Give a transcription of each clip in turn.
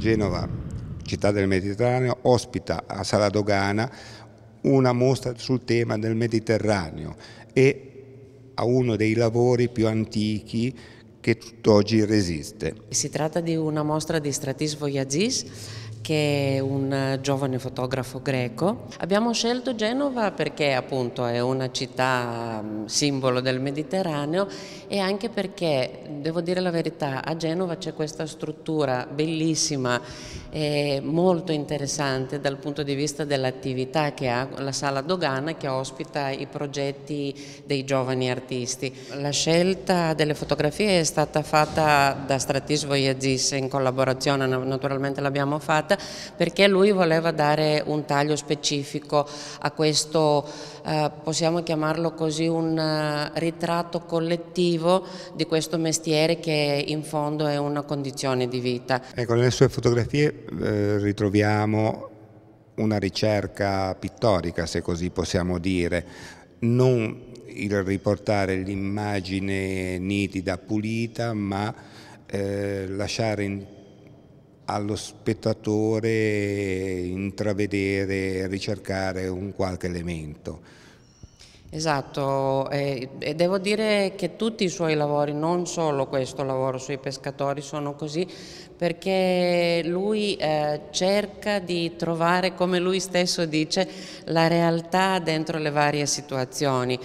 Genova, città del Mediterraneo, ospita a Sala Dogana una mostra sul tema del Mediterraneo e a uno dei lavori più antichi che tutt'oggi resiste. Si tratta di una mostra di Stratis Voyagis, che è un giovane fotografo greco. Abbiamo scelto Genova perché appunto è una città simbolo del Mediterraneo e anche perché, devo dire la verità, a Genova c'è questa struttura bellissima e molto interessante dal punto di vista dell'attività che ha la Sala Dogana, che ospita i progetti dei giovani artisti. La scelta delle fotografie è stata fatta da Stratis Voyagis in collaborazione, naturalmente l'abbiamo fatta, perché lui voleva dare un taglio specifico a questo, possiamo chiamarlo così, un ritratto collettivo di questo mestiere che in fondo è una condizione di vita. Ecco, nelle sue fotografie ritroviamo una ricerca pittorica, se così possiamo dire, non il riportare l'immagine nitida, pulita, ma lasciare allo spettatore intravedere, ricercare un qualche elemento. Esatto, e devo dire che tutti i suoi lavori, non solo questo lavoro sui pescatori, sono così, perché lui cerca di trovare, come lui stesso dice, la realtà dentro le varie situazioni.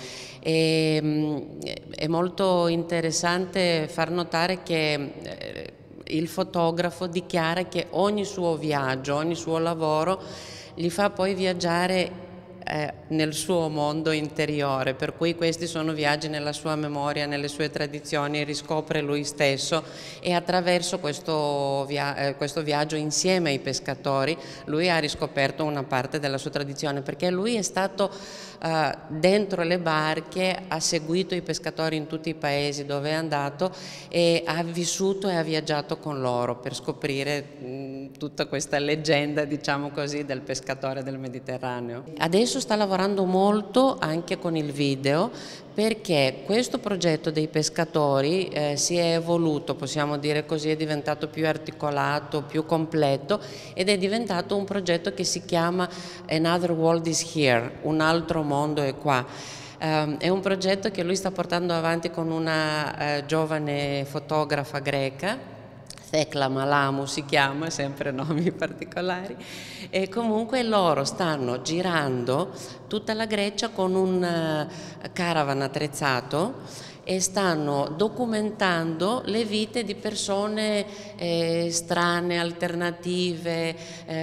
È molto interessante far notare che il fotografo dichiara che ogni suo viaggio, ogni suo lavoro gli fa poi viaggiare nel suo mondo interiore, per cui questi sono viaggi nella sua memoria, nelle sue tradizioni, riscopre lui stesso e attraverso questo viaggio insieme ai pescatori lui ha riscoperto una parte della sua tradizione, perché lui è stato dentro le barche, ha seguito i pescatori in tutti i paesi dove è andato e ha vissuto e ha viaggiato con loro per scoprire tutta questa leggenda, diciamo così, del pescatore del Mediterraneo. Adesso sta lavorando molto anche con il video, perché questo progetto dei pescatori si è evoluto, possiamo dire così, è diventato più articolato, più completo ed è diventato un progetto che si chiama Another World is Here, un altro mondo è qua. È un progetto che lui sta portando avanti con una giovane fotografa greca, Thekla Malamu si chiama, sempre nomi particolari, e comunque loro stanno girando tutta la Grecia con un caravan attrezzato e stanno documentando le vite di persone strane, alternative,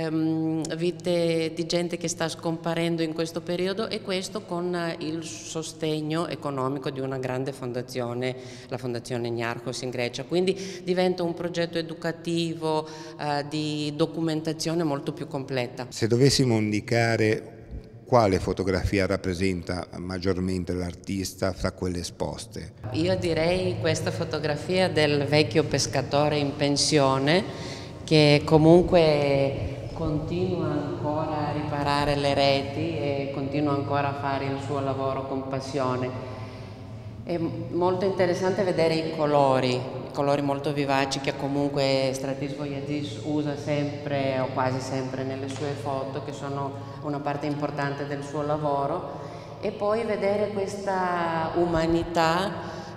vite di gente che sta scomparendo in questo periodo, e questo con il sostegno economico di una grande fondazione, la Fondazione Niarchos in Grecia. Quindi diventa un progetto educativo, di documentazione molto più completa. Se dovessimo indicare quale fotografia rappresenta maggiormente l'artista fra quelle esposte? Io direi questa fotografia del vecchio pescatore in pensione, che comunque continua ancora a riparare le reti e continua ancora a fare il suo lavoro con passione. È molto interessante vedere i colori molto vivaci che comunque Stratis Voyagis usa sempre o quasi sempre nelle sue foto, che sono una parte importante del suo lavoro, e poi vedere questa umanità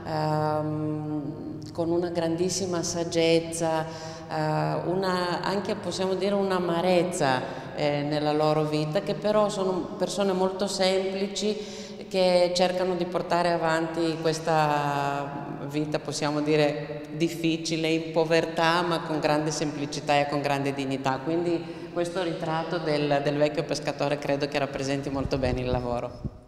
con una grandissima saggezza, anche possiamo dire un'amarezza nella loro vita, che però sono persone molto semplici che cercano di portare avanti questa vita, possiamo dire, difficile, in povertà, ma con grande semplicità e con grande dignità. Quindi questo ritratto del vecchio pescatore credo che rappresenti molto bene il lavoro.